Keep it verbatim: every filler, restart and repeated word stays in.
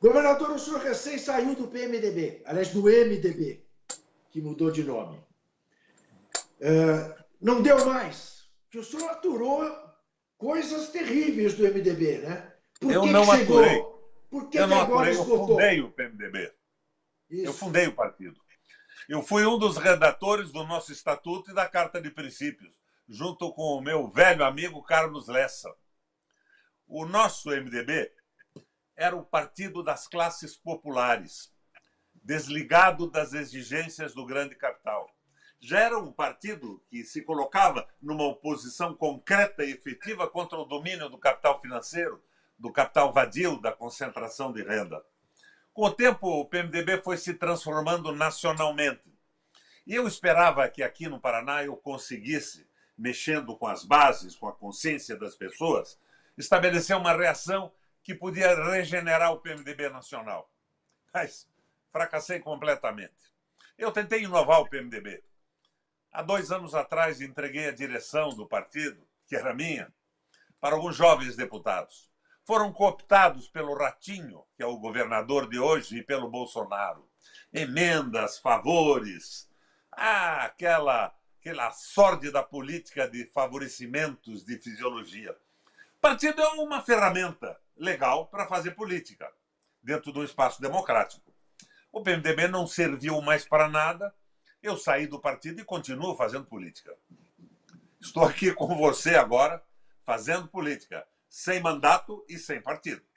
Governador, o senhor recém saiu do P M D B, aliás, do M D B, que mudou de nome. Uh, não deu mais, que o senhor aturou coisas terríveis do M D B, né? Por eu que não que chegou? aturei. Por que eu que não agora aturei, eu esgotou? fundei o P M D B. Isso. Eu fundei o partido. Eu fui um dos redatores do nosso estatuto e da Carta de Princípios, junto com o meu velho amigo Carlos Lessa. O nosso M D B era o partido das classes populares, desligado das exigências do grande capital. Já era um partido que se colocava numa oposição concreta e efetiva contra o domínio do capital financeiro, do capital vadio, da concentração de renda. Com o tempo, o P M D B foi se transformando nacionalmente. E eu esperava que aqui no Paraná eu conseguisse, mexendo com as bases, com a consciência das pessoas, estabelecer uma reação que podia regenerar o P M D B nacional. Mas fracassei completamente. Eu tentei inovar o P M D B. Há dois anos atrás entreguei a direção do partido, que era minha, para alguns jovens deputados. Foram cooptados pelo Ratinho, que é o governador de hoje, e pelo Bolsonaro. Emendas, favores, ah, aquela, aquela sórdida política de favorecimentos de fisiologia. O partido é uma ferramenta legal para fazer política, dentro do espaço democrático. O P M D B não serviu mais para nada, eu saí do partido e continuo fazendo política. Estou aqui com você agora, fazendo política, sem mandato e sem partido.